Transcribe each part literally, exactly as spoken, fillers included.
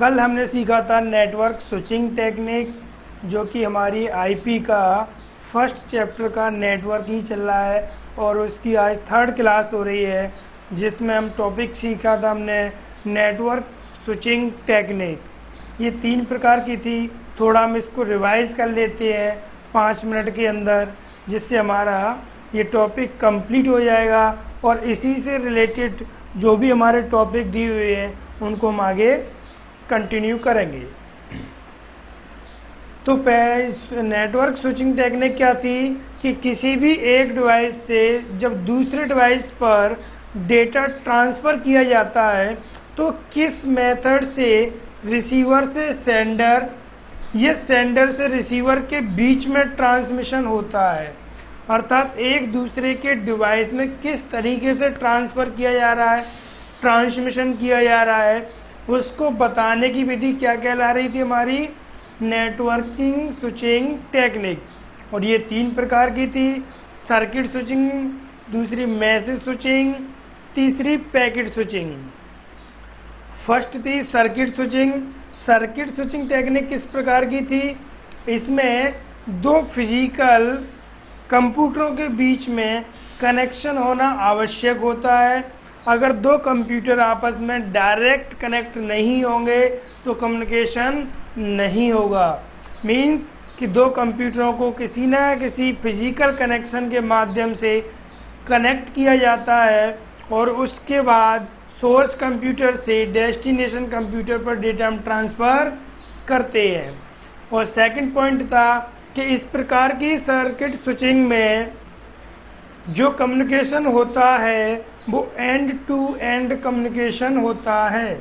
कल हमने सीखा था नेटवर्क स्विचिंग टेक्निक, जो कि हमारी आईपी का फर्स्ट चैप्टर का नेटवर्क ही चल रहा है और उसकी आज थर्ड क्लास हो रही है, जिसमें हम टॉपिक सीखा था हमने नेटवर्क स्विचिंग टेक्निक। ये तीन प्रकार की थी। थोड़ा हम इसको रिवाइज कर लेते हैं पाँच मिनट के अंदर, जिससे हमारा ये टॉपिक कंप्लीट हो जाएगा और इसी से रिलेटेड जो भी हमारे टॉपिक दिए हुए हैं उनको हम आगे कंटिन्यू करेंगे। तो नेटवर्क स्विचिंग टेक्निक क्या थी कि किसी भी एक डिवाइस से जब दूसरे डिवाइस पर डेटा ट्रांसफ़र किया जाता है तो किस मेथड से रिसीवर से सेंडर या सेंडर से रिसीवर के बीच में ट्रांसमिशन होता है, अर्थात एक दूसरे के डिवाइस में किस तरीके से ट्रांसफ़र किया जा रहा है, ट्रांसमिशन किया जा रहा है, उसको बताने की विधि क्या कहला रही थी हमारी नेटवर्किंग स्विचिंग टेक्निक। और ये तीन प्रकार की थी, सर्किट स्विचिंग, दूसरी मैसेज स्विचिंग, तीसरी पैकेट स्विचिंग। फर्स्ट थी circuit switching. Circuit switching technique किस प्रकार की थी? इसमें दो फिजिकल कंप्यूटरों के बीच में कनेक्शन होना आवश्यक होता है। अगर दो कंप्यूटर आपस में डायरेक्ट कनेक्ट नहीं होंगे तो कम्युनिकेशन नहीं होगा। मींस कि दो कंप्यूटरों को किसी न किसी फिजिकल कनेक्शन के माध्यम से कनेक्ट किया जाता है और उसके बाद सोर्स कंप्यूटर से डेस्टिनेशन कंप्यूटर पर डेटा हम ट्रांसफ़र करते हैं। और सेकंड पॉइंट था कि इस प्रकार की सर्किट स्विचिंग में जो कम्युनिकेशन होता है वो एंड टू एंड कम्युनिकेशन होता है।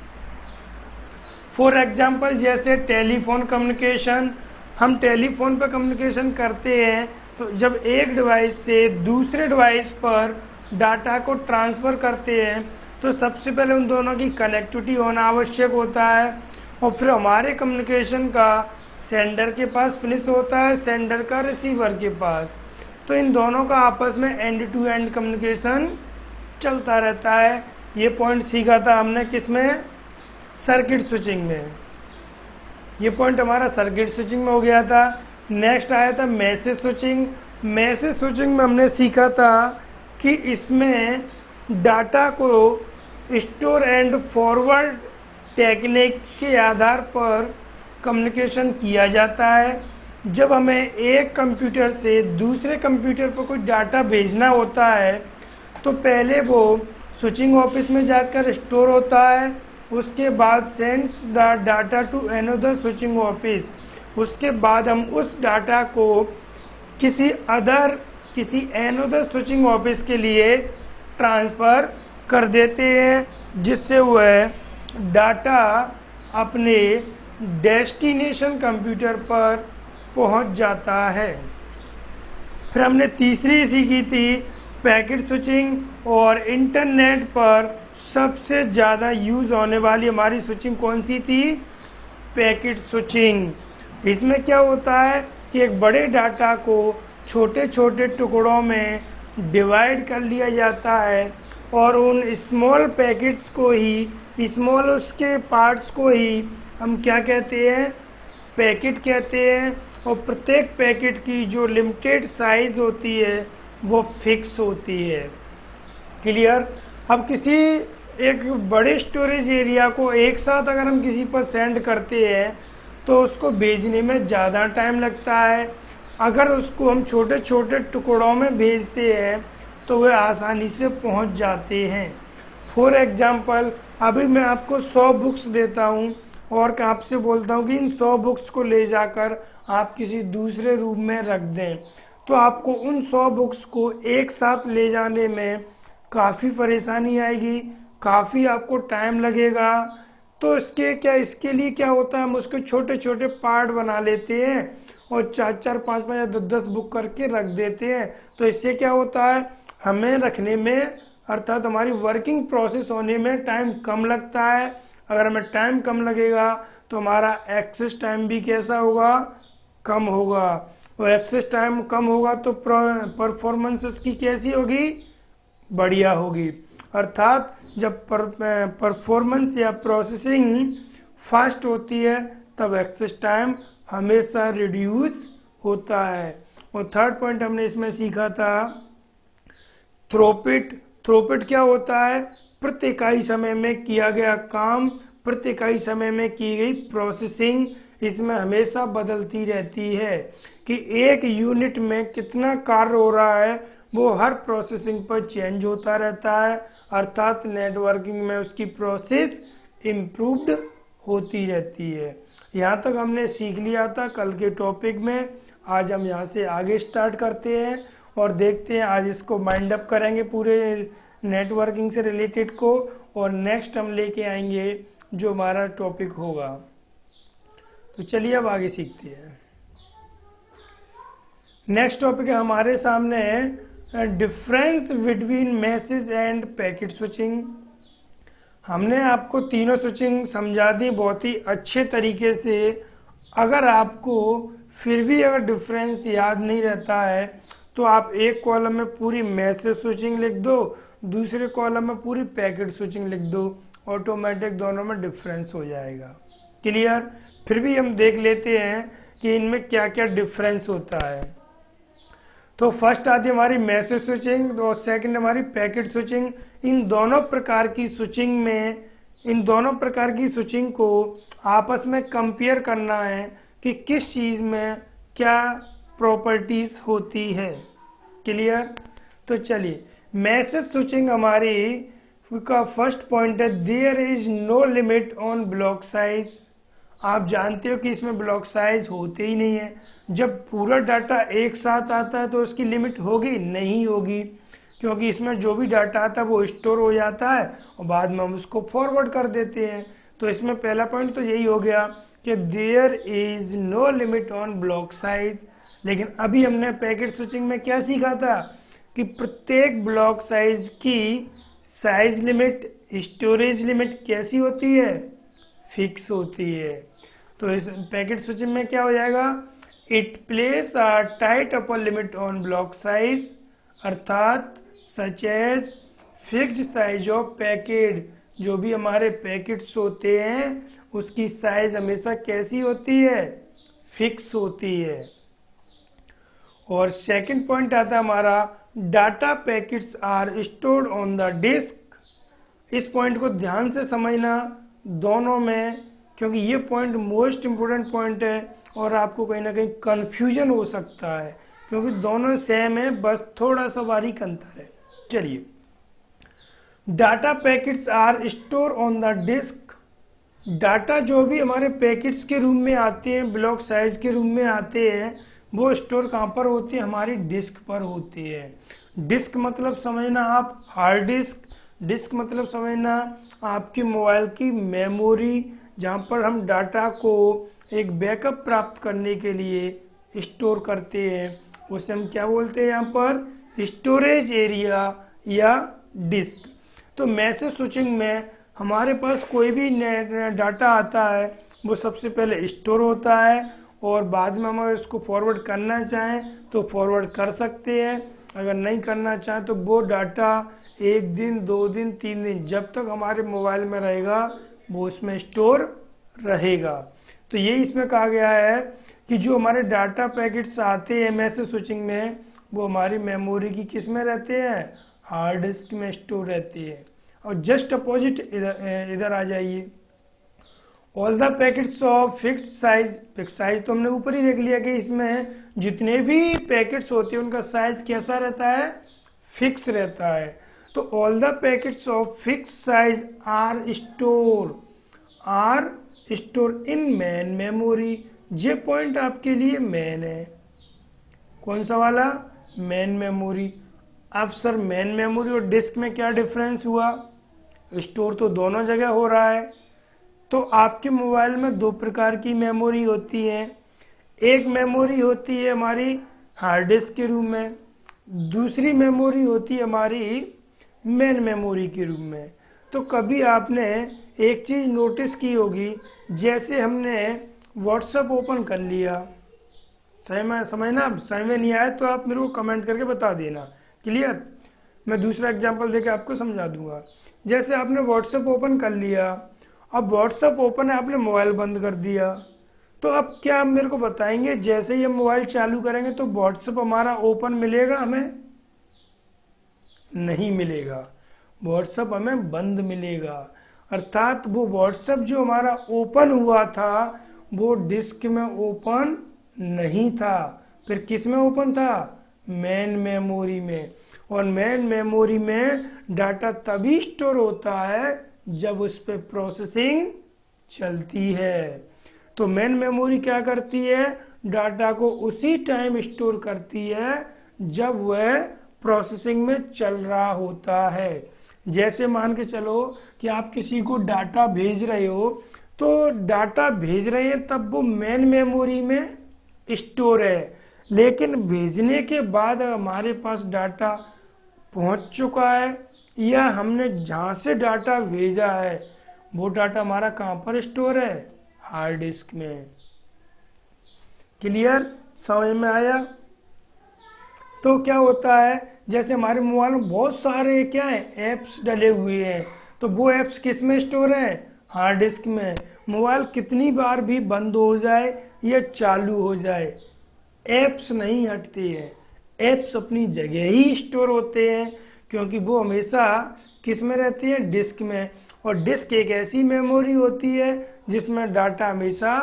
फॉर एग्जांपल जैसे टेलीफोन कम्युनिकेशन, हम टेलीफोन पर कम्युनिकेशन करते हैं तो जब एक डिवाइस से दूसरे डिवाइस पर डाटा को ट्रांसफ़र करते हैं तो सबसे पहले उन दोनों की कनेक्टिविटी होना आवश्यक होता है और फिर हमारे कम्युनिकेशन का सेंडर के पास फिनिश होता है, सेंडर का रिसीवर के पास। तो इन दोनों का आपस में एंड टू एंड कम्युनिकेशन चलता रहता है। ये पॉइंट सीखा था हमने किसमें? सर्किट स्विचिंग में। ये पॉइंट हमारा सर्किट स्विचिंग में हो गया था। नेक्स्ट आया था मैसेज स्विचिंग। मैसेज स्विचिंग में हमने सीखा था कि इसमें डाटा को स्टोर एंड फॉरवर्ड टेक्निक के आधार पर कम्युनिकेशन किया जाता है। जब हमें एक कंप्यूटर से दूसरे कंप्यूटर पर कोई डाटा भेजना होता है तो पहले वो स्विचिंग ऑफिस में जाकर स्टोर होता है, उसके बाद sends the data to another switching office. उसके बाद हम उस डाटा को किसी अदर किसी अनदर स्विचिंग ऑफिस के लिए ट्रांसफ़र कर देते हैं, जिससे वह डाटा अपने डेस्टिनेशन कंप्यूटर पर पहुंच जाता है। फिर हमने तीसरी सीखी थी पैकेट स्विचिंग। और इंटरनेट पर सबसे ज़्यादा यूज़ होने वाली हमारी स्विचिंग कौन सी थी? Packet switching. इसमें क्या होता है कि एक बड़े डाटा को छोटे छोटे टुकड़ों में डिवाइड कर लिया जाता है और उन स्मॉल पैकेट्स को ही, स्मॉल उसके पार्ट्स को ही हम क्या कहते हैं? पैकेट कहते हैं। और प्रत्येक पैकेट की जो लिमिटेड साइज़ होती है वो फिक्स होती है। क्लियर? अब किसी एक बड़े स्टोरेज एरिया को एक साथ अगर हम किसी पर सेंड करते हैं तो उसको भेजने में ज़्यादा टाइम लगता है। अगर उसको हम छोटे छोटे टुकड़ों में भेजते हैं तो वे आसानी से पहुंच जाते हैं। फॉर एग्जांपल अभी मैं आपको सौ बुक्स देता हूं और आपसे बोलता हूं कि इन सौ बुक्स को ले जाकर आप किसी दूसरे रूम में रख दें, तो आपको उन सौ बुक्स को एक साथ ले जाने में काफ़ी परेशानी आएगी, काफ़ी आपको टाइम लगेगा। तो इसके क्या इसके लिए क्या होता है, हम उसके छोटे छोटे पार्ट बना लेते हैं और चार चार पाँच पाँच या दस दस बुक करके रख देते हैं। तो इससे क्या होता है, हमें रखने में अर्थात हमारी वर्किंग प्रोसेस होने में टाइम कम लगता है। अगर हमें टाइम कम लगेगा तो हमारा एक्सेस टाइम भी कैसा होगा? कम होगा। और एक्सेस टाइम कम होगा तो परफॉर्मेंस उसकी कैसी होगी? बढ़िया होगी। अर्थात जब पर, परफॉर्मेंस या प्रोसेसिंग फास्ट होती है तब एक्सेस टाइम हमेशा रिड्यूस होता है। और थर्ड पॉइंट हमने इसमें सीखा था थ्रोपिट। थ्रोपिट क्या होता है? प्रति इकाई समय में किया गया काम, प्रति इकाई समय में की गई प्रोसेसिंग इसमें हमेशा बदलती रहती है कि एक यूनिट में कितना कार्य हो रहा है वो हर प्रोसेसिंग पर चेंज होता रहता है, अर्थात नेटवर्किंग में उसकी प्रोसेस इम्प्रूव्ड होती रहती है। यहाँ तक हमने सीख लिया था कल के टॉपिक में। आज हम यहाँ से आगे स्टार्ट करते हैं और देखते हैं, आज इसको माइंड अप करेंगे पूरे नेटवर्किंग से रिलेटेड को, और नेक्स्ट हम लेके आएंगे जो हमारा टॉपिक होगा। तो चलिए अब आगे सीखते हैं। नेक्स्ट टॉपिक है हमारे सामने difference between message and packet switching. हमने आपको तीनों स्विचिंग समझा दी बहुत ही अच्छे तरीके से। अगर आपको फिर भी अगर डिफरेंस याद नहीं रहता है तो आप एक कॉलम में पूरी मैसेज स्विचिंग लिख दो, दूसरे कॉलम में पूरी पैकेट स्विचिंग लिख दो, ऑटोमेटिक दोनों में डिफरेंस हो जाएगा। क्लियर? फिर भी हम देख लेते हैं कि इनमें क्या क्या डिफरेंस होता है। तो फर्स्ट आती है हमारी मैसेज स्विचिंग और सेकंड हमारी पैकेट स्विचिंग। इन दोनों प्रकार की स्विचिंग में इन दोनों प्रकार की स्विचिंग को आपस में कंपेयर करना है कि किस चीज़ में क्या प्रॉपर्टीज होती है। क्लियर? तो चलिए, मैसेज स्विचिंग हमारी का फर्स्ट पॉइंट है there is no limit on block size. आप जानते हो कि इसमें ब्लॉक साइज होते ही नहीं है। जब पूरा डाटा एक साथ आता है तो उसकी लिमिट होगी? नहीं होगी, क्योंकि इसमें जो भी डाटा आता है वो स्टोर हो जाता है और बाद में हम उसको फॉरवर्ड कर देते हैं। तो इसमें पहला पॉइंट तो यही हो गया कि there is no limit on block size. लेकिन अभी हमने पैकेट स्विचिंग में क्या सीखा था कि प्रत्येक ब्लॉक साइज की साइज लिमिट, स्टोरेज लिमिट कैसी होती है? फिक्स होती है। तो इस पैकेट स्विचिंग में क्या हो जाएगा? It place a tight upper limit on block size, अर्थात such as fixed size of packet. जो भी हमारे पैकेट्स होते हैं उसकी साइज हमेशा कैसी होती है? फिक्स होती है। और सेकंड पॉइंट आता है हमारा data packets are stored on the disk. इस पॉइंट को ध्यान से समझना दोनों में, क्योंकि ये पॉइंट मोस्ट इम्पोर्टेंट पॉइंट है और आपको कहीं ना कहीं कंफ्यूजन हो सकता है, क्योंकि दोनों सेम है, बस थोड़ा सा बारीक अंतर है। चलिए, data packets are store on the disk. Data जो भी हमारे पैकेट्स के रूम में आते हैं, ब्लॉक साइज के रूम में आते हैं, वो स्टोर कहाँ पर होती है? हमारी डिस्क पर होती है। डिस्क मतलब समझना आप हार्ड डिस्क, डिस्क मतलब समझना आपके मोबाइल की मेमोरी, जहाँ पर हम डाटा को एक बैकअप प्राप्त करने के लिए स्टोर करते हैं। उसे हम क्या बोलते हैं यहाँ पर? स्टोरेज एरिया या डिस्क। तो मैसेज स्विचिंग में हमारे पास कोई भी डाटा आता है वो सबसे पहले स्टोर होता है और बाद में हम उसको फॉरवर्ड करना चाहें तो फॉरवर्ड कर सकते हैं। अगर नहीं करना चाहें तो वो डाटा एक दिन, दो दिन, तीन दिन, जब तक हमारे मोबाइल में रहेगा वो उसमें स्टोर रहेगा। तो ये इसमें कहा गया है कि जो हमारे डाटा पैकेट्स आते हैं मैसेज स्विचिंग में वो हमारी मेमोरी की किस में रहते हैं? हार्ड डिस्क में स्टोर रहते हैं। और जस्ट अपोजिट इधर इधर आ जाइए, all the packets of fixed size. Fix size तो हमने ऊपर ही देख लिया कि इसमें जितने भी पैकेट्स होते हैं उनका साइज कैसा रहता है? फिक्स रहता है। तो all the packets of fix size are store are store in main memory. ये पॉइंट आपके लिए मेन है। कौन सा वाला? Main memory. अब सर मेन मेमोरी और डिस्क में क्या डिफरेंस हुआ? स्टोर तो दोनों जगह हो रहा है। तो आपके मोबाइल में दो प्रकार की मेमोरी होती है। एक मेमोरी होती है हमारी हार्ड डिस्क के रूप में, दूसरी मेमोरी होती है हमारी मेन मेमोरी के रूप में। तो कभी आपने एक चीज़ नोटिस की होगी, जैसे हमने व्हाट्सएप ओपन कर लिया, सही में समझना, सही में नहीं आया तो आप मेरे को कमेंट करके बता देना। क्लियर? मैं दूसरा एग्जांपल देके आपको समझा दूंगा। जैसे आपने व्हाट्सएप ओपन कर लिया, अब व्हाट्सअप ओपन है, आपने मोबाइल बंद कर दिया, तो अब क्या आप मेरे को बताएंगे जैसे ही हम मोबाइल चालू करेंगे तो व्हाट्सअप हमारा ओपन मिलेगा हमें? नहीं मिलेगा, व्हाट्सअप हमें बंद मिलेगा। अर्थात वो व्हाट्सअप जो हमारा ओपन हुआ था वो डिस्क में ओपन नहीं था, फिर किस में ओपन था? मेन मेमोरी में। और मेन मेमोरी में डाटा तभी स्टोर होता है जब उस पर प्रोसेसिंग चलती है। तो मेन मेमोरी क्या करती है? डाटा को उसी टाइम स्टोर करती है जब वह प्रोसेसिंग में चल रहा होता है। जैसे मान के चलो कि आप किसी को डाटा भेज रहे हो, तो डाटा भेज रहे हैं तब वो मेन मेमोरी में स्टोर है, लेकिन भेजने के बाद हमारे पास डाटा पहुंच चुका है या हमने जहाँ से डाटा भेजा है वो डाटा हमारा कहाँ पर स्टोर है? हार्ड डिस्क में। क्लियर? समझ में आया? तो क्या होता है, जैसे हमारे मोबाइल में बहुत सारे क्या है ऐप्स डले हुए हैं, तो वो ऐप्स किस में स्टोर है? हार्ड डिस्क में। मोबाइल कितनी बार भी बंद हो जाए या चालू हो जाए, ऐप्स नहीं हटते हैं, ऐप्स अपनी जगह ही स्टोर होते हैं, क्योंकि वो हमेशा किस में रहती है? डिस्क में। और डिस्क एक ऐसी मेमोरी होती है जिसमें डाटा हमेशा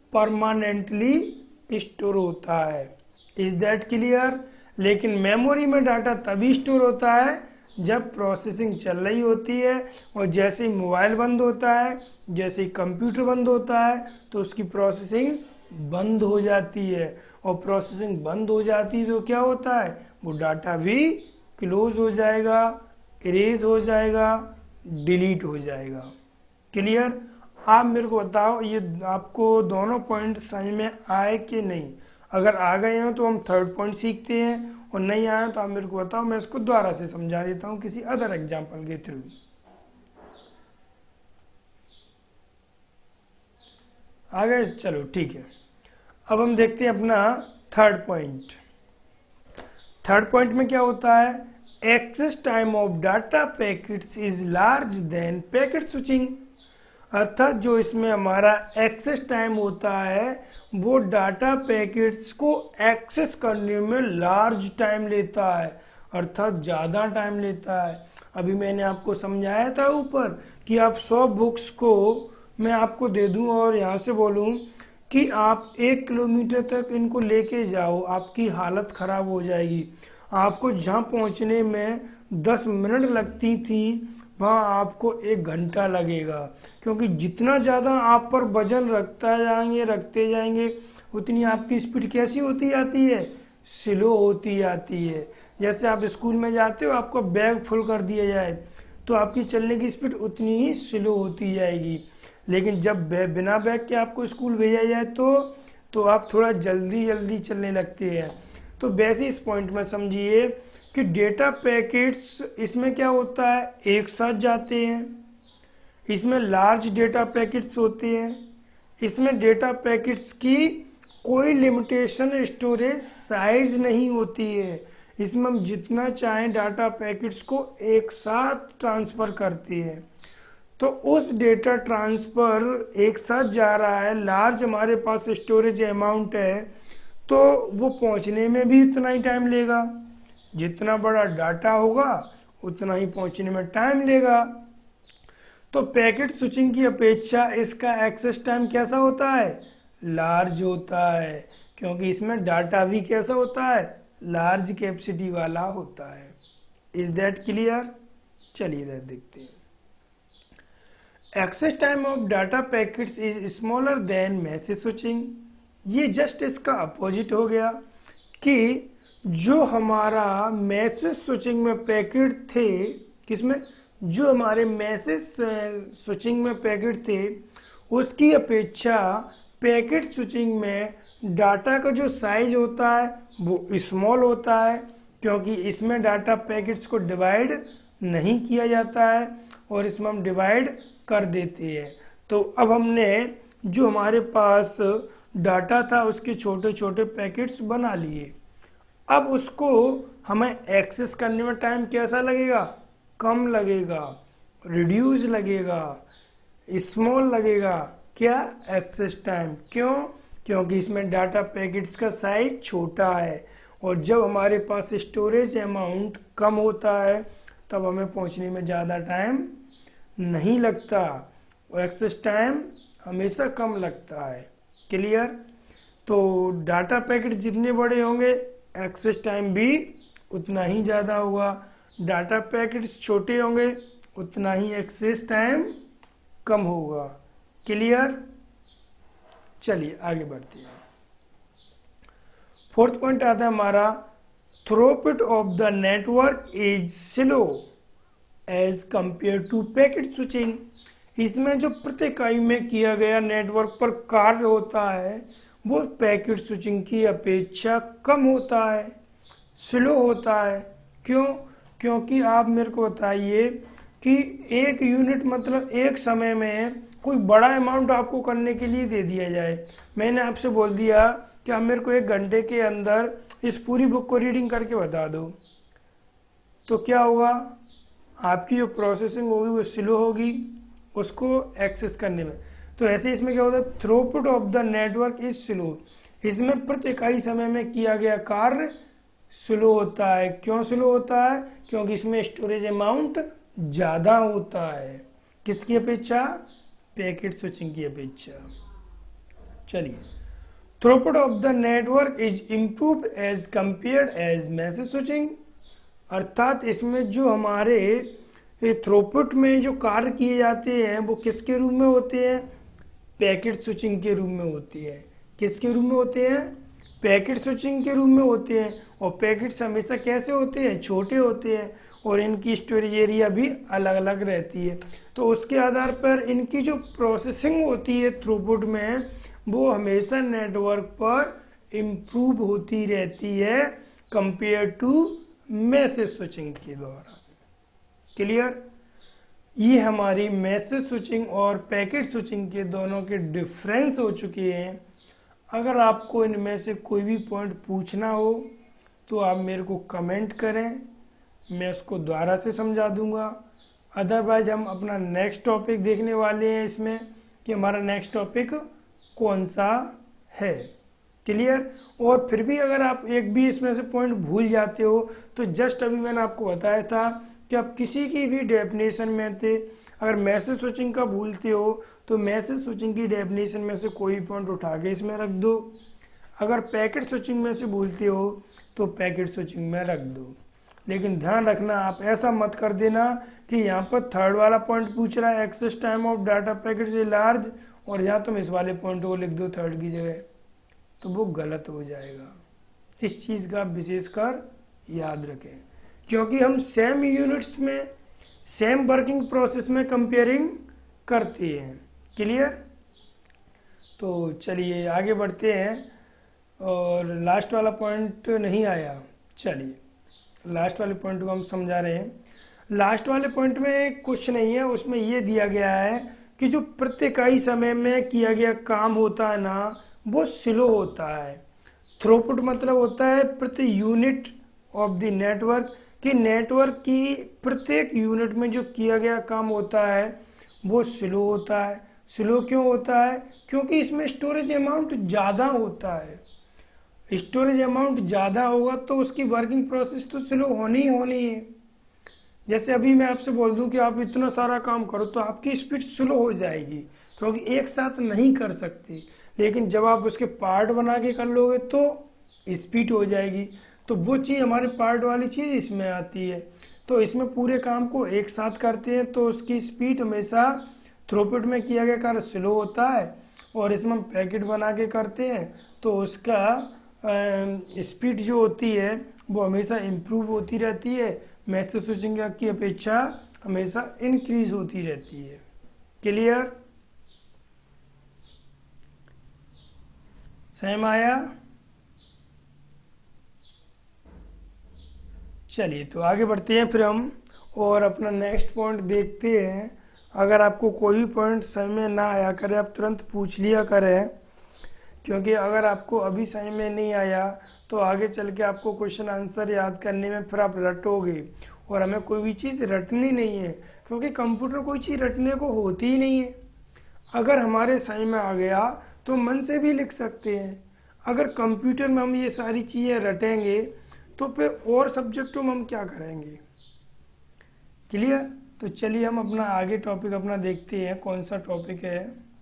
परमानेंटली स्टोर होता है। Is that clear? लेकिन मेमोरी में डाटा तभी स्टोर होता है जब प्रोसेसिंग चल रही होती है, और जैसे ही मोबाइल बंद होता है, जैसे ही कंप्यूटर बंद होता है, तो उसकी प्रोसेसिंग बंद हो जाती है। और प्रोसेसिंग बंद हो जाती है तो क्या होता है? वो डाटा भी क्लोज हो जाएगा, इरेज हो जाएगा, डिलीट हो जाएगा। क्लियर? आप मेरे को बताओ ये आपको दोनों पॉइंट समझ में आए कि नहीं? अगर आ गए हैं तो हम थर्ड पॉइंट सीखते हैं, और नहीं आए तो आप मेरे को बताओ, मैं इसको दोबारा से समझा देता हूँ किसी अदर एग्जाम्पल के थ्रू। आ गए? चलो ठीक है। अब हम देखते हैं अपना थर्ड पॉइंट। थर्ड पॉइंट में क्या होता है? Access time of data packets is large than packet switching. अर्थात जो इसमें हमारा एक्सेस टाइम होता है वो डाटा पैकेट्स को एक्सेस करने में लार्ज टाइम लेता है, अर्थात ज़्यादा टाइम लेता है। अभी मैंने आपको समझाया था ऊपर कि आप सौ बुक्स को मैं आपको दे दूं और यहाँ से बोलूं कि आप एक किलोमीटर तक इनको लेके जाओ, आपकी हालत ख़राब हो जाएगी। आपको जहाँ पहुँचने में दस मिनट लगती थी वहाँ आपको एक घंटा लगेगा, क्योंकि जितना ज़्यादा आप पर वजन रखता जाएंगे रखते जाएंगे उतनी आपकी स्पीड कैसी होती जाती है? स्लो होती जाती है। जैसे आप स्कूल में जाते हो, आपको बैग फुल कर दिया जाए तो आपकी चलने की स्पीड उतनी ही स्लो होती जाएगी, लेकिन जब बिना बैग के आपको स्कूल भेजा जाए तो तो आप थोड़ा जल्दी जल्दी चलने लगते हैं। तो वैसे इस पॉइंट में समझिए कि डेटा पैकेट्स इसमें क्या होता है? एक साथ जाते हैं। इसमें लार्ज डेटा पैकेट्स होते हैं। इसमें डेटा पैकेट्स की कोई लिमिटेशन स्टोरेज साइज नहीं होती है। इसमें हम जितना चाहें डाटा पैकेट्स को एक साथ ट्रांसफ़र करते हैं। तो उस डेटा ट्रांसफ़र एक साथ जा रहा है, लार्ज हमारे पास स्टोरेज अमाउंट है, तो वो पहुंचने में भी उतना ही टाइम लेगा। जितना बड़ा डाटा होगा उतना ही पहुंचने में टाइम लेगा। तो पैकेट स्विचिंग की अपेक्षा इसका एक्सेस टाइम कैसा होता है? लार्ज होता है, क्योंकि इसमें डाटा भी कैसा होता है? लार्ज कैपेसिटी वाला होता है। Is that clear? चलिए इधर देखते हैं। Access time of data packets is smaller than message switching. ये जस्ट इसका अपोजिट हो गया कि जो हमारा मैसेज स्विचिंग में पैकेट थे, किसमें? जो हमारे मैसेज स्विचिंग में पैकेट थे उसकी अपेक्षा पैकेट स्विचिंग में डाटा का जो साइज होता है वो स्मॉल होता है, क्योंकि इसमें डाटा पैकेट्स को डिवाइड नहीं किया जाता है और इसमें हम डिवाइड कर देते हैं। तो अब हमने जो हमारे पास डाटा था उसके छोटे छोटे पैकेट्स बना लिए। अब उसको हमें एक्सेस करने में टाइम कैसा लगेगा? कम लगेगा, रिड्यूस लगेगा। स्मॉल लगेगा क्या, एक्सेस टाइम। क्यों? क्योंकि इसमें डाटा पैकेट्स का साइज छोटा है, और जब हमारे पास स्टोरेज अमाउंट कम होता है तब हमें पहुंचने में ज़्यादा टाइम नहीं लगता, और एक्सेस टाइम हमेशा कम लगता है। क्लियर? तो डाटा पैकेट जितने बड़े होंगे एक्सेस टाइम भी उतना ही ज़्यादा होगा, डाटा पैकेट्स छोटे होंगे उतना ही एक्सेस टाइम कम होगा। क्लियर? चलिए आगे बढ़ते हैं। फोर्थ पॉइंट आता है हमारा, throughput of the network is slow as compare to packet switching. इसमें जो प्रति इकाई में किया गया नेटवर्क पर कार्य होता है वो पैकेट स्विचिंग की अपेक्षा कम होता है, स्लो होता है। क्यों? क्योंकि आप मेरे को बताइए कि एक यूनिट मतलब एक समय में कोई बड़ा अमाउंट आपको करने के लिए दे दिया जाए। मैंने आपसे बोल दिया कि आप मेरे को एक घंटे के अंदर इस पूरी बुक को रीडिंग करके बता दो, तो क्या होगा, आपकी जो प्रोसेसिंग होगी वो स्लो होगी उसको एक्सेस करने में। तो ऐसे इसमें क्या होता है, throughput of the network is slow. इसमें प्रति इकाई समय में किया गया कार्य स्लो होता है। क्यों स्लो होता है? क्योंकि इसमें स्टोरेज अमाउंट ज़्यादा होता है। किसकी अपेक्षा? पैकेट स्विचिंग की अपेक्षा। चलिए, throughput of the network is improved as compared as message switching. अर्थात इसमें जो हमारे थ्रूपुट में जो कार्य किए जाते हैं वो किसके रूप में होते हैं? पैकेट स्विचिंग के रूप में होती है। किसके रूप में होते हैं? पैकेट स्विचिंग के रूप में होते हैं। और पैकेट्स हमेशा कैसे होते हैं? छोटे होते हैं, और इनकी स्टोरेज एरिया भी अलग अलग रहती है। तो उसके आधार पर इनकी जो प्रोसेसिंग होती है थ्रूपुट में वो हमेशा नेटवर्क पर इम्प्रूव होती रहती है कंपेयर टू मैसेज स्विचिंग के द्वारा। क्लियर? ये हमारी मैसेज स्विचिंग और पैकेट स्विचिंग के दोनों के डिफरेंस हो चुके हैं। अगर आपको इनमें से कोई भी पॉइंट पूछना हो तो आप मेरे को कमेंट करें, मैं उसको दोबारा से समझा दूंगा। अदरवाइज हम अपना नेक्स्ट टॉपिक देखने वाले हैं इसमें कि हमारा नेक्स्ट टॉपिक कौन सा है। क्लियर? और फिर भी अगर आप एक भी इसमें से पॉइंट भूल जाते हो तो जस्ट अभी मैंने आपको बताया था कि आप किसी की भी डेफिनेशन में थे, अगर मैसेज स्विचिंग का भूलते हो तो मैसेज स्विचिंग की डेफिनेशन में से कोई पॉइंट उठा के इसमें रख दो। अगर पैकेट स्विचिंग में से भूलते हो तो पैकेट स्विचिंग में रख दो। लेकिन ध्यान रखना, आप ऐसा मत कर देना कि यहाँ पर थर्ड वाला पॉइंट पूछ रहा है access time of data packet से लार्ज, और यहाँ तुम इस वाले पॉइंट को लिख दो थर्ड की जगह, तो वो गलत हो जाएगा। इस चीज़ का विशेषकर याद रखें, क्योंकि हम सेम यूनिट्स में सेम वर्किंग प्रोसेस में कंपेयरिंग करते हैं। क्लियर? तो चलिए आगे बढ़ते हैं। और लास्ट वाला पॉइंट नहीं आया, चलिए लास्ट वाले पॉइंट को हम समझा रहे हैं। लास्ट वाले पॉइंट में कुछ नहीं है, उसमें ये दिया गया है कि जो प्रति इकाई समय में किया गया काम होता है ना वो स्लो होता है। थ्रूपुट मतलब होता है प्रति यूनिट ऑफ द नेटवर्क, कि नेटवर्क की प्रत्येक यूनिट में जो किया गया काम होता है वो स्लो होता है। स्लो क्यों होता है? क्योंकि इसमें स्टोरेज अमाउंट ज़्यादा होता है। स्टोरेज अमाउंट ज़्यादा होगा तो उसकी वर्किंग प्रोसेस तो स्लो होनी ही होनी है। जैसे अभी मैं आपसे बोल दूं कि आप इतना सारा काम करो तो आपकी स्पीड स्लो हो जाएगी, क्योंकि एक साथ नहीं कर सकते। लेकिन जब आप उसके पार्ट बना के कर लोगे तो स्पीड हो जाएगी। तो वो चीज़ हमारे पार्ट वाली चीज़ इसमें आती है। तो इसमें पूरे काम को एक साथ करते हैं तो उसकी स्पीड हमेशा थ्रूपुट में किया गया कार्य स्लो होता है, और इसमें हम पैकेट बना के करते हैं तो उसका स्पीड जो होती है वो हमेशा इम्प्रूव होती रहती है, मैसेज स्विचिंग की अपेक्षा हमेशा इंक्रीज होती रहती है। क्लियर? सेम आया? चलिए तो आगे बढ़ते हैं फिर हम और अपना नेक्स्ट पॉइंट देखते हैं। अगर आपको कोई भी पॉइंट समझ में ना आया करे आप तुरंत पूछ लिया करें, क्योंकि अगर आपको अभी समझ में नहीं आया तो आगे चल के आपको क्वेश्चन आंसर याद करने में फिर आप रटोगे, और हमें कोई भी चीज़ रटनी नहीं है, क्योंकि कंप्यूटर कोई चीज़ रटने को होती ही नहीं है। अगर हमारे सही में आ गया तो मन से भी लिख सकते हैं। अगर कंप्यूटर में हम ये सारी चीज़ें रटेंगे तो फिर और सब्जेक्टों में हम क्या करेंगे। क्लियर? तो चलिए हम अपना आगे टॉपिक अपना देखते हैं कौन सा टॉपिक है।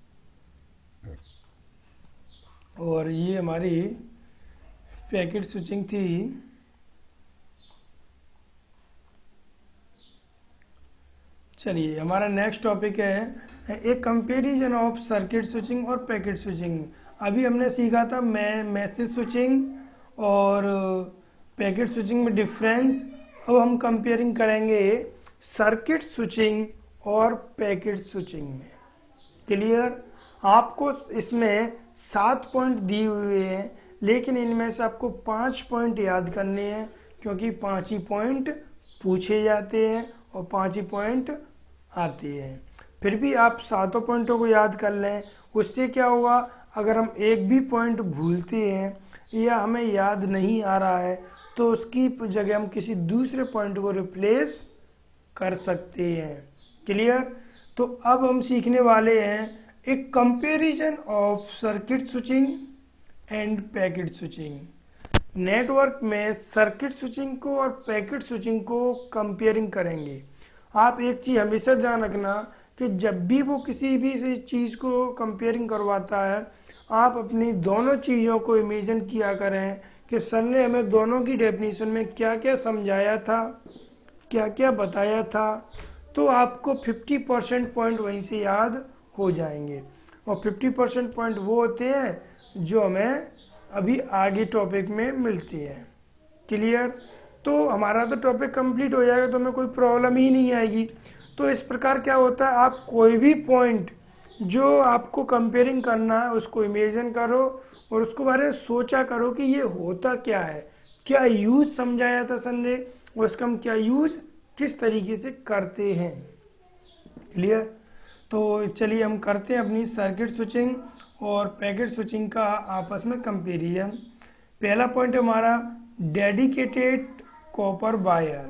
और ये हमारी पैकेट स्विचिंग थी। चलिए हमारा नेक्स्ट टॉपिक है एक कंपैरिजन ऑफ सर्किट स्विचिंग और पैकेट स्विचिंग। अभी हमने सीखा था मैं मैसेज स्विचिंग और पैकेट स्विचिंग में डिफरेंस। अब हम कंपेयरिंग करेंगे सर्किट स्विचिंग और पैकेट स्विचिंग में। क्लियर? आपको इसमें सात पॉइंट दिए हुए हैं, लेकिन इनमें से आपको पांच पॉइंट याद करने हैं, क्योंकि पांच ही पॉइंट पूछे जाते हैं और पांच ही पॉइंट आते हैं। फिर भी आप सातों पॉइंटों को याद कर लें। उससे क्या होगा, अगर हम एक भी पॉइंट भूलते हैं या हमें याद नहीं आ रहा है तो उसकी जगह हम किसी दूसरे पॉइंट को रिप्लेस कर सकते हैं। क्लियर? तो अब हम सीखने वाले हैं एक comparison of circuit switching and packet switching. Network में सर्किट स्विचिंग को और पैकेट स्विचिंग को कंपेयरिंग करेंगे। आप एक चीज़ हमेशा ध्यान रखना कि जब भी वो किसी भी चीज़ को कंपेयरिंग करवाता है, आप अपनी दोनों चीज़ों को इमेजिन किया करें कि सर ने हमें दोनों की डेफिनेशन में क्या क्या समझाया था, क्या क्या बताया था। तो आपको पचास परसेंट पॉइंट वहीं से याद हो जाएंगे। और पचास परसेंट पॉइंट वो होते हैं जो हमें अभी आगे टॉपिक में मिलते हैं। क्लियर? तो हमारा तो टॉपिक कंप्लीट हो जाएगा, तो हमें कोई प्रॉब्लम ही नहीं आएगी। तो इस प्रकार क्या होता है, आप कोई भी पॉइंट जो आपको कंपेयरिंग करना है उसको इमेजिन करो और उसको बारे में सोचा करो कि ये होता क्या है, क्या यूज समझाया था सर ने और इसका हम क्या यूज किस तरीके से करते हैं। क्लियर? तो चलिए हम करते हैं अपनी सर्किट स्विचिंग और पैकेट स्विचिंग का आपस में कंपेरिजन। पहला पॉइंट हमारा डेडिकेटेड कॉपर वायर।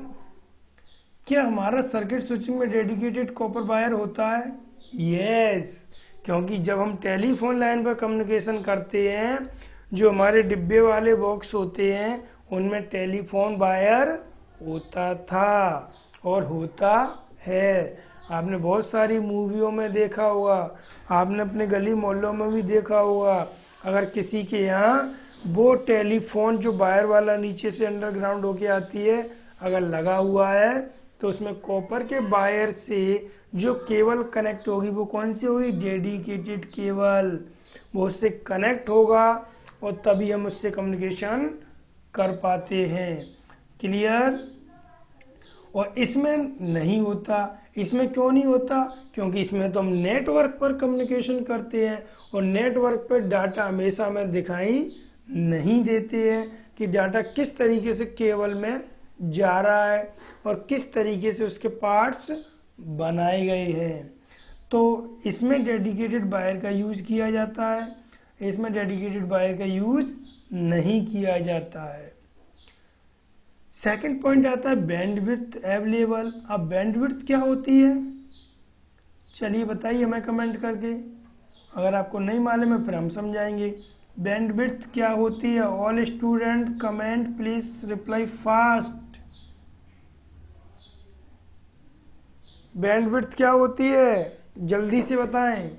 क्या हमारा सर्किट स्विचिंग में डेडिकेटेड कॉपर वायर होता है? यस, क्योंकि जब हम टेलीफोन लाइन पर कम्युनिकेशन करते हैं, जो हमारे डिब्बे वाले बॉक्स होते हैं उनमें टेलीफोन वायर होता था और होता है। आपने बहुत सारी मूवियों में देखा होगा, आपने अपने गली मोहल्लों में भी देखा होगा। अगर किसी के यहाँ वो टेलीफोन जो वायर वाला नीचे से अंडरग्राउंड होके आती है अगर लगा हुआ है, तो उसमें कॉपर के वायर से जो केबल कनेक्ट होगी वो कौन सी होगी? Dedicated cable. वो उससे कनेक्ट होगा और तभी हम उससे कम्युनिकेशन कर पाते हैं। क्लियर? और इसमें नहीं होता। इसमें क्यों नहीं होता? क्योंकि इसमें तो हम नेटवर्क पर कम्युनिकेशन करते हैं और नेटवर्क पर डाटा हमेशा हमें दिखाई नहीं देते हैं कि डाटा किस तरीके से केबल में जा रहा है और किस तरीके से उसके पार्ट्स बनाए गए हैं। तो इसमें डेडिकेटेड वायर का यूज किया जाता है, इसमें डेडिकेटेड वायर का यूज नहीं किया जाता है। सेकंड पॉइंट आता है बैंडविड्थ अवेलेबल। अब बैंडविड्थ क्या होती है? चलिए बताइए हमें कमेंट करके। अगर आपको नहीं मालूम है फिर हम समझाएंगे। बैंडविड्थ क्या होती है? All student comment please reply fast. Bandwidth क्या होती है? जल्दी से बताएं।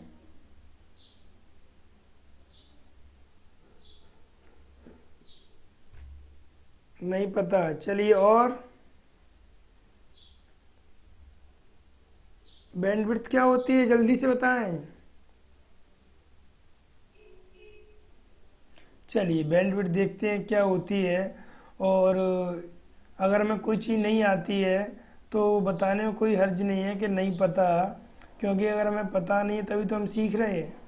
नहीं पता? चलिए, और बैंडविड्थ क्या होती है? जल्दी से बताएं। चलिए बैंडविड्थ देखते हैं क्या होती है। और अगर हमें कोई चीज़ नहीं आती है तो बताने में कोई हर्ज नहीं है कि नहीं पता, क्योंकि अगर हमें पता नहीं है तभी तो हम सीख रहे हैं।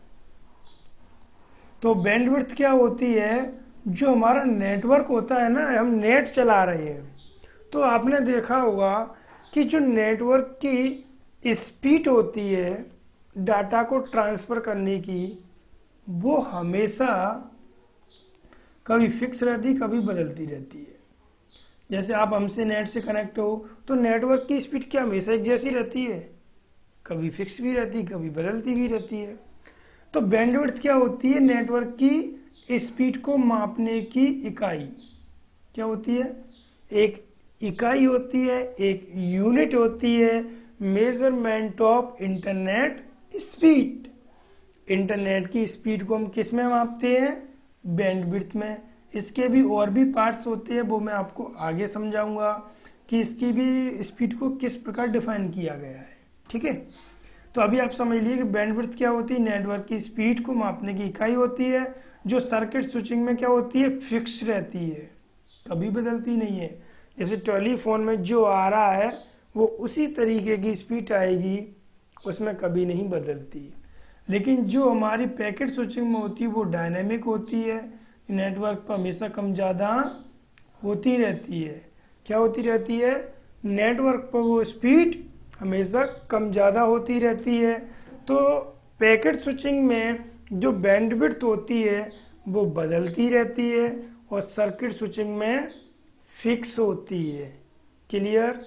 तो बैंडविड्थ क्या होती है? जो हमारा नेटवर्क होता है ना, हम नेट चला रहे हैं, तो आपने देखा होगा कि जो नेटवर्क की स्पीड होती है डाटा को ट्रांसफ़र करने की, वो हमेशा कभी फिक्स रहती, कभी बदलती रहती है। जैसे आप हमसे नेट से कनेक्ट हो तो नेटवर्क की स्पीड क्या हमेशा एक जैसी रहती है? कभी फिक्स भी रहती है, कभी बदलती भी रहती है। तो बैंडविड्थ क्या होती है? नेटवर्क की स्पीड को मापने की इकाई। क्या होती है? एक इकाई होती है, एक यूनिट होती है, measurement of internet speed. Internet की स्पीड को हम किस में मापते हैं? बैंडविड्थ में। इसके भी और भी पार्ट्स होते हैं, वो मैं आपको आगे समझाऊंगा कि इसकी भी स्पीड को किस प्रकार डिफाइन किया गया है। ठीक है, तो अभी आप समझ लीजिए कि बैंडविड्थ क्या होती है? नेटवर्क की स्पीड को मापने की इकाई होती है, जो सर्किट स्विचिंग में क्या होती है? फिक्स रहती है, कभी बदलती नहीं है। जैसे टेलीफोन में जो आ रहा है वो उसी तरीके की स्पीड आएगी, उसमें कभी नहीं बदलती। लेकिन जो हमारी पैकेट स्विचिंग में होती है वो डायनेमिक होती है, नेटवर्क पर हमेशा कम ज़्यादा होती रहती है। क्या होती रहती है? नेटवर्क पर वो स्पीड हमेशा कम ज़्यादा होती रहती है। तो पैकेट स्विचिंग में जो बैंडविड्थ होती है वो बदलती रहती है और सर्किट स्विचिंग में फिक्स होती है। क्लियर?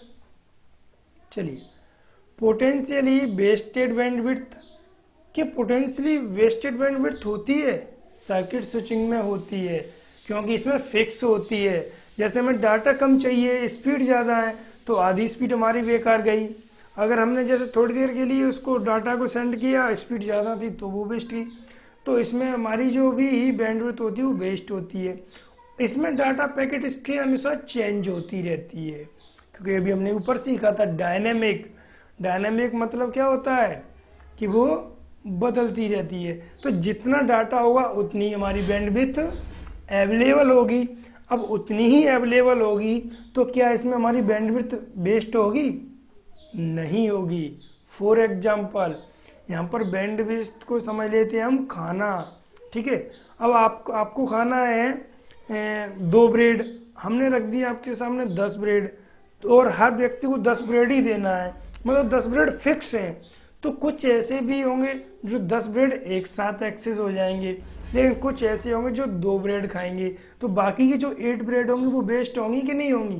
चलिए, पोटेंशियली वेस्टेड बैंडविड्थ। क्या पोटेंशियली वेस्टेड बैंडविड्थ होती है? सर्किट स्विचिंग में होती है, क्योंकि इसमें फिक्स होती है। जैसे हमें डाटा कम चाहिए, स्पीड ज़्यादा है, तो आधी स्पीड हमारी बेकार गई। अगर हमने जैसे थोड़ी देर के लिए उसको डाटा को सेंड किया, स्पीड ज़्यादा थी तो वो वेस्ट की। तो इसमें हमारी जो भी बैंडविड्थ होती है वो वेस्ट होती है। इसमें डाटा पैकेट इसके अनुसार चेंज होती रहती है, क्योंकि अभी हमने ऊपर सीखा था डायनेमिक। डायनेमिक मतलब क्या होता है? कि वो बदलती रहती है। तो जितना डाटा होगा उतनी हमारी बैंडविड्थ अवेलेबल होगी। अब उतनी ही अवेलेबल होगी तो क्या इसमें हमारी बैंडविड्थ वेस्ट होगी? नहीं होगी। फॉर एग्जाम्पल, यहाँ पर बैंडविड्थ को समझ लेते हैं हम खाना। ठीक है, अब आपको आपको खाना है ए, दो ब्रेड, हमने रख दिया आपके सामने दस ब्रेड, और हर व्यक्ति को दस ब्रेड ही देना है, मतलब दस ब्रेड फिक्स हैं। तो कुछ ऐसे भी होंगे जो दस ब्रेड एक साथ एक्सेस हो जाएंगे, लेकिन कुछ ऐसे होंगे जो दो ब्रेड खाएंगे। तो बाकी की जो एट ब्रेड होंगी वो वेस्ट होंगी कि नहीं होंगी?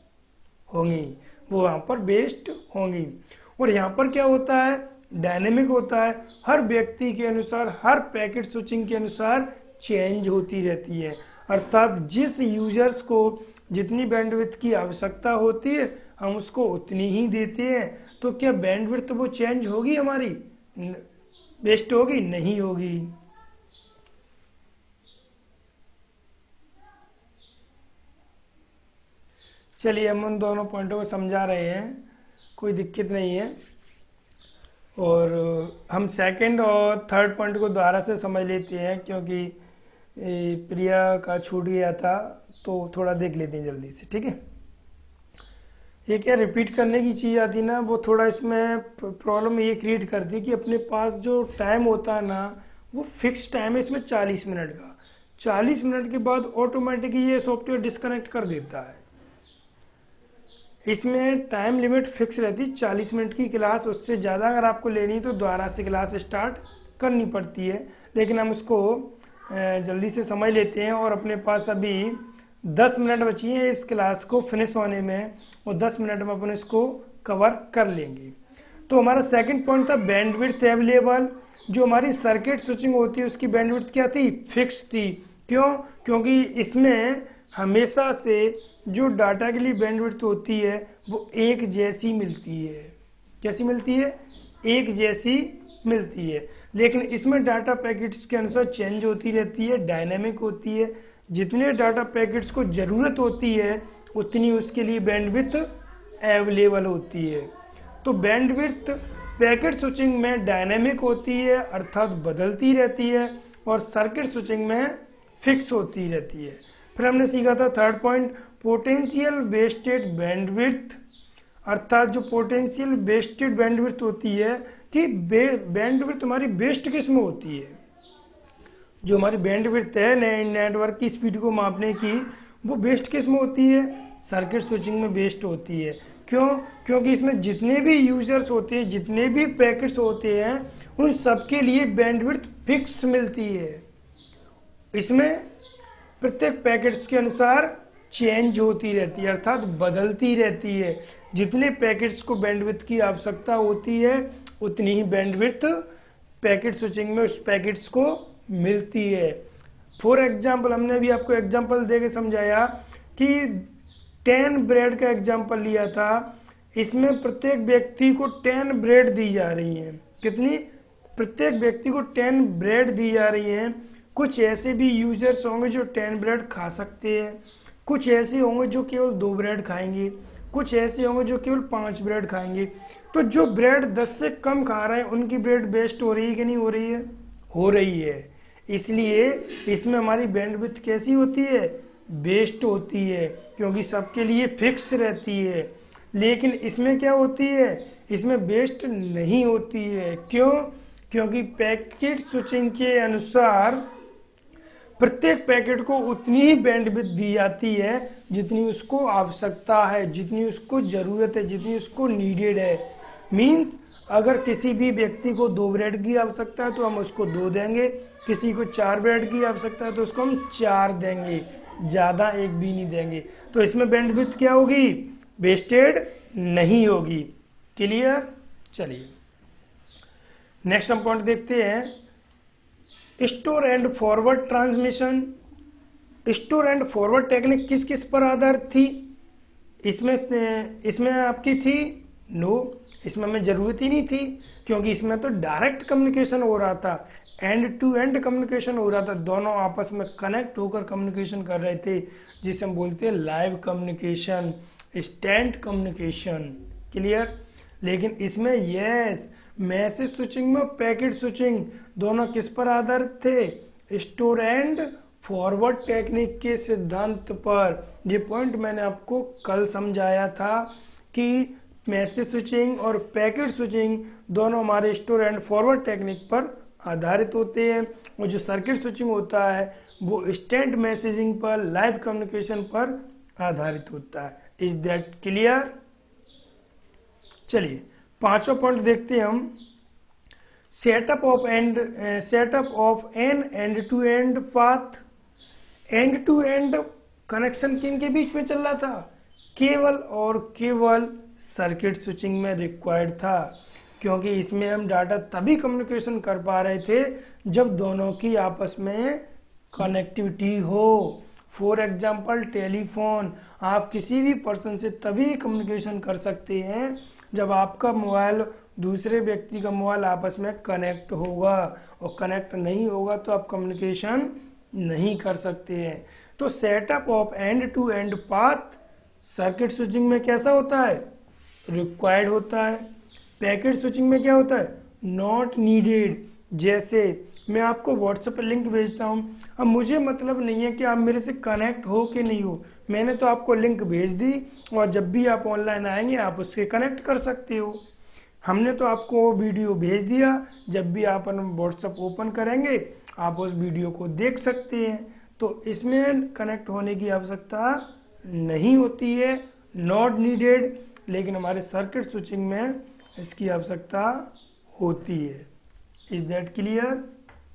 होंगी, वो यहाँ पर वेस्ट होंगी। और यहाँ पर क्या होता है? डायनेमिक होता है, हर व्यक्ति के अनुसार, हर पैकेट स्विचिंग के अनुसार चेंज होती रहती है। अर्थात जिस यूजर्स को जितनी बैंडविड्थ की आवश्यकता होती है हम उसको उतनी ही देते हैं। तो क्या बैंडविड्थ वो चेंज होगी हमारी? वेस्ट होगी? नहीं होगी। चलिए, हम उन दोनों पॉइंटों को समझा रहे हैं, कोई दिक्कत नहीं है। और हम सेकंड और थर्ड पॉइंट को दोबारा से समझ लेते हैं, क्योंकि प्रिया का छूट गया था, तो थोड़ा देख लेते हैं जल्दी से। ठीक है, ये क्या रिपीट करने की चीज़ आती ना, वो थोड़ा इसमें प्रॉब्लम ये क्रिएट करती है कि अपने पास जो टाइम होता है ना वो फिक्स टाइम है इसमें चालीस मिनट का। चालीस मिनट के बाद ऑटोमेटिकली ये सॉफ्टवेयर डिस्कनेक्ट कर देता है। इसमें टाइम लिमिट फिक्स रहती है चालीस मिनट की क्लास, उससे ज़्यादा अगर आपको लेनी तो दोबारा से क्लास स्टार्ट करनी पड़ती है। लेकिन हम उसको जल्दी से समझ लेते हैं, और अपने पास अभी दस मिनट बची हैं इस क्लास को फिनिश होने में, और दस मिनट में अपन इसको कवर कर लेंगे। तो हमारा सेकंड पॉइंट था बैंडविड्थ अवेलेबल। जो हमारी सर्किट स्विचिंग होती है उसकी बैंडविड्थ क्या थी? फिक्स थी। क्यों? क्योंकि इसमें हमेशा से जो डाटा के लिए बैंडविड्थ होती है वो एक जैसी मिलती है। कैसी मिलती है? एक जैसी मिलती है। लेकिन इसमें डाटा पैकेट्स के अनुसार चेंज होती रहती है, डायनेमिक होती है। जितने डाटा पैकेट्स को ज़रूरत होती है उतनी उसके लिए बैंडविड्थ अवेलेबल होती है। तो बैंडविड्थ पैकेट स्विचिंग में डायनेमिक होती है, अर्थात बदलती रहती है, और सर्किट स्विचिंग में फिक्स होती रहती है। फिर हमने सीखा था third point, potential wasted bandwidth. अर्थात जो पोटेंशियल वेस्टेड बैंडविड्थ होती है कि बैंडविड्थ हमारी वेस्ट किस में होती है? जो हमारी बैंडविड्थ है नेटवर्क की स्पीड को मापने की, वो वेस्ट किस में होती है? सर्किट स्विचिंग में वेस्ट होती है। क्यों? क्योंकि इसमें जितने भी यूजर्स होते हैं, जितने भी पैकेट्स होते हैं, उन सबके लिए बैंडविड्थ फिक्स मिलती है। इसमें प्रत्येक पैकेट्स के अनुसार चेंज होती रहती है, अर्थात बदलती रहती है। जितने पैकेट्स को बैंडविड्थ की आवश्यकता होती है उतनी ही बैंडविड्थ पैकेट स्विचिंग में उस पैकेट्स को मिलती है। फॉर एग्जाम्पल, हमने भी आपको एग्जाम्पल देके समझाया कि टेन ब्रेड का एग्जाम्पल लिया था। इसमें प्रत्येक व्यक्ति को टेन ब्रेड दी जा रही हैं। कितनी? प्रत्येक व्यक्ति को टेन ब्रेड दी जा रही हैं। कुछ ऐसे भी यूजर्स होंगे जो टेन ब्रेड खा सकते हैं, कुछ ऐसे होंगे जो केवल दो ब्रेड खाएंगे, कुछ ऐसे होंगे जो केवल पांच ब्रेड खाएंगे। तो जो ब्रेड दस से कम खा रहे हैं उनकी ब्रेड वेस्ट हो रही है कि नहीं हो रही है? हो रही है। इसलिए इसमें हमारी बैंडविड्थ कैसी होती है? वेस्ट होती है, क्योंकि सबके लिए फिक्स रहती है। लेकिन इसमें क्या होती है? इसमें वेस्ट नहीं होती है। क्यों? क्योंकि पैकेट स्विचिंग के अनुसार प्रत्येक पैकेट को उतनी ही बैंडविड्थ दी जाती है जितनी उसको आवश्यकता है, जितनी उसको ज़रूरत है, जितनी उसको नीडेड है। मींस अगर किसी भी व्यक्ति को दो ब्रेड की आवश्यकता है तो हम उसको दो देंगे, किसी को चार ब्रेड की आवश्यकता है तो उसको हम चार देंगे, ज़्यादा एक भी नहीं देंगे। तो इसमें बैंडविड्थ क्या होगी? वेस्टेड नहीं होगी। क्लियर? चलिए नेक्स्ट हम पॉइंट देखते हैं, store and forward transmission. Store and forward technique किस किस पर आधारित थी? इसमें इसमें आपकी थी नो, इसमें हमें जरूरत ही नहीं थी, क्योंकि इसमें तो डायरेक्ट कम्युनिकेशन हो रहा था, एंड टू एंड कम्युनिकेशन हो रहा था, दोनों आपस में कनेक्ट होकर कम्युनिकेशन कर रहे थे, जिसे हम बोलते हैं live communication, instant communication. Clear? लेकिन इसमें यस मैसेज स्विचिंग में पैकेट स्विचिंग दोनों किस पर आधारित थे? स्टोर एंड फॉरवर्ड टेक्निक के सिद्धांत पर। ये पॉइंट मैंने आपको कल समझाया था कि मैसेज स्विचिंग और पैकेट स्विचिंग दोनों हमारे स्टोर एंड फॉरवर्ड टेक्निक पर आधारित होते हैं, और जो सर्किट स्विचिंग होता है वो इंस्टेंट मैसेजिंग पर, लाइव कम्युनिकेशन पर आधारित होता है। Is that clear? चलिए पांचवा पॉइंट देखते हैं हम, setup of end setup of an end to end path. End to end connection किन के बीच में चल रहा था? केवल और केवल सर्किट स्विचिंग में रिक्वायर्ड था, क्योंकि इसमें हम डाटा तभी कम्युनिकेशन कर पा रहे थे जब दोनों की आपस में कनेक्टिविटी हो। फॉर एग्जाम्पल टेलीफोन, आप किसी भी पर्सन से तभी कम्युनिकेशन कर सकते हैं जब आपका मोबाइल दूसरे व्यक्ति का मोबाइल आपस में कनेक्ट होगा, और कनेक्ट नहीं होगा तो आप कम्युनिकेशन नहीं कर सकते हैं। तो setup of end to end path circuit switching में कैसा होता है? रिक्वायर्ड होता है। पैकेट स्विचिंग में क्या होता है? Not needed. जैसे मैं आपको व्हाट्सएप पर लिंक भेजता हूँ, अब मुझे मतलब नहीं है कि आप मेरे से कनेक्ट हो कि नहीं हो, मैंने तो आपको लिंक भेज दी और जब भी आप ऑनलाइन आएंगे आप उसके कनेक्ट कर सकते हो। हमने तो आपको वीडियो भेज दिया, जब भी आप व्हाट्सएप ओपन करेंगे आप उस वीडियो को देख सकते हैं। तो इसमें कनेक्ट होने की आवश्यकता नहीं होती है, नॉट नीडेड। लेकिन हमारे सर्किट स्विचिंग में इसकी आवश्यकता होती है। Is that clear?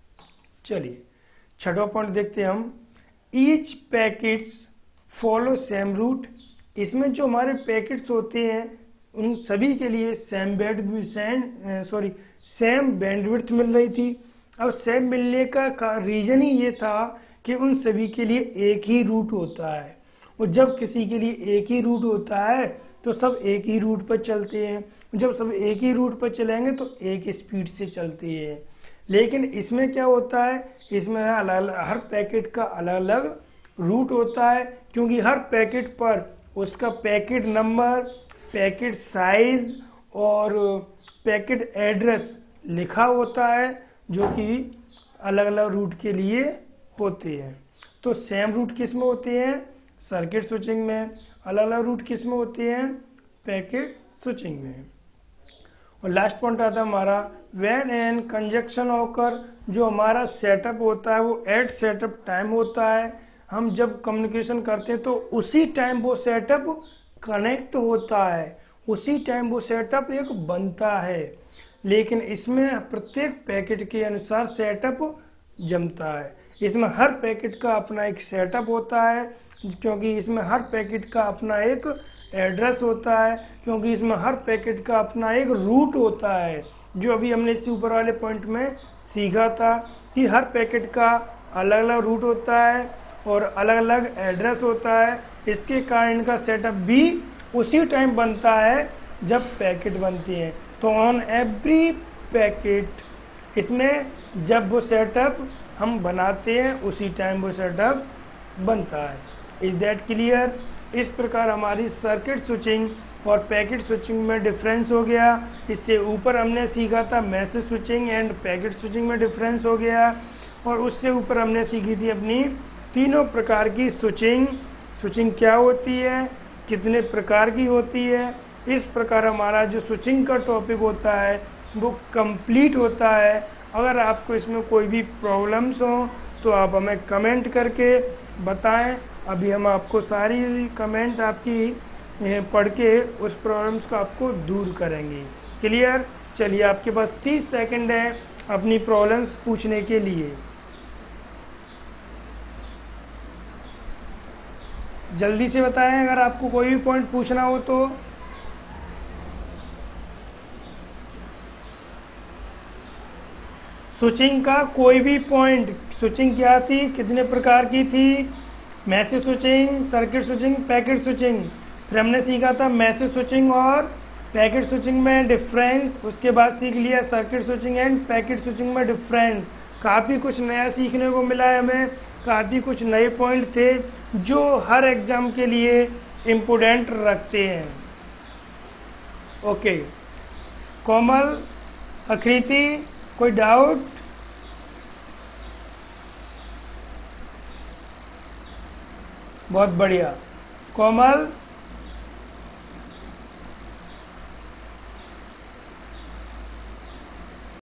चलिए छठवां पॉइंट देखते हैं हम, each packets follow same route. इसमें जो हमारे पैकेट्स होते हैं उन सभी के लिए same band sorry same bandwidth मिल रही थी। अब सेम मिलने का रीजन ही ये था कि उन सभी के लिए एक ही रूट होता है, और जब किसी के लिए एक ही रूट होता है तो सब एक ही रूट पर चलते हैं। जब सब एक ही रूट पर चलेंगे तो एक स्पीड से चलते हैं। लेकिन इसमें क्या होता है? इसमें अलग अलग हर पैकेट का अलग अलग रूट होता है, क्योंकि हर पैकेट पर उसका पैकेट नंबर, पैकेट साइज और पैकेट एड्रेस लिखा होता है, जो कि अलग अलग रूट के लिए होते हैं। तो सेम रूट किस में होते हैं? सर्किट स्विचिंग में। अलग अलग रूट किस में होते हैं? पैकेट स्विचिंग में। और लास्ट पॉइंट आता है हमारा व्हेन एन कंजक्शन ऑकर। जो हमारा सेटअप होता है वो एट सेटअप टाइम होता है। हम जब कम्युनिकेशन करते हैं तो उसी टाइम वो सेटअप कनेक्ट होता है, उसी टाइम वो सेटअप एक बनता है। लेकिन इसमें प्रत्येक पैकेट के अनुसार सेटअप जमता है। इसमें हर पैकेट का अपना एक सेटअप होता है, क्योंकि इसमें हर पैकेट का अपना एक एड्रेस होता है, क्योंकि इसमें हर पैकेट का अपना एक रूट होता है। जो अभी हमने इससे ऊपर वाले पॉइंट में सीखा था कि हर पैकेट का अलग अलग रूट होता है और अलग अलग एड्रेस होता है। इसके कारण इनका सेटअप भी उसी टाइम बनता है जब पैकेट बनती हैं। तो ऑन एवरी पैकेट इसमें जब वो सेटअप हम बनाते हैं उसी टाइम वो सेटअप बनता है। Is that clear? इस प्रकार हमारी सर्किट स्विचिंग और पैकेट स्विचिंग में डिफरेंस हो गया। इससे ऊपर हमने सीखा था message switching and packet switching में डिफरेंस हो गया। और उससे ऊपर हमने सीखी थी अपनी तीनों प्रकार की स्विचिंग। स्विचिंग क्या होती है, कितने प्रकार की होती है। इस प्रकार हमारा जो स्विचिंग का टॉपिक होता है वो कंप्लीट होता है। अगर आपको इसमें कोई भी प्रॉब्लम्स हो तो आप हमें कमेंट करके बताएं। अभी हम आपको सारी कमेंट आपकी पढ़ के उस प्रॉब्लम्स को आपको दूर करेंगे। क्लियर? चलिए, आपके पास तीस सेकंड है अपनी प्रॉब्लम्स पूछने के लिए। जल्दी से बताएं अगर आपको कोई भी पॉइंट पूछना हो तो। स्विचिंग का कोई भी पॉइंट। स्विचिंग क्या थी, कितने प्रकार की थी? Message switching, circuit switching, packet switching. फिर हमने सीखा था मैसेज स्विचिंग और पैकेट स्विचिंग में डिफरेंस। उसके बाद सीख लिया circuit switching and packet switching में डिफरेंस। काफ़ी कुछ नया सीखने को मिला है हमें। काफ़ी कुछ नए पॉइंट थे जो हर एग्जाम के लिए इम्पोर्टेंट रखते हैं। ओके कोमल, आकृति, कोई डाउट? बहुत बढ़िया। कोमल,